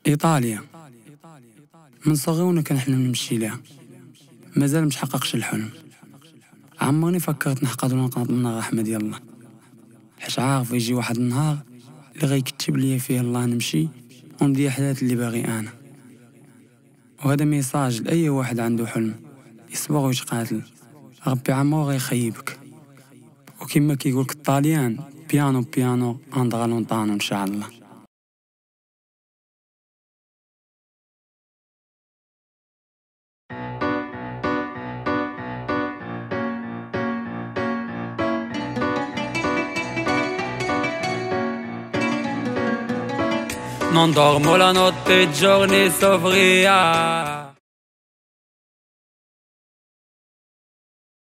إيطاليا. من صغري وانا كنحلم نمشي ليها، مازال متحققش الحلم. عمرني فكرت نحقد ولا نقنط من الرحمة ديال الله، حيت عارف يجي واحد النهار اللي غيكتب ليا فيه الله نمشي وندير حياتي اللي باغي انا. وهذا ميساج لاي واحد عنده حلم، يصبر ويتقاتل، ربي عمرو غيخيبك. وكما كيقولك الطاليان بيانو بيانو اندرا لونطانو ان شاء الله. Non dormo la notte e i giorni soffria.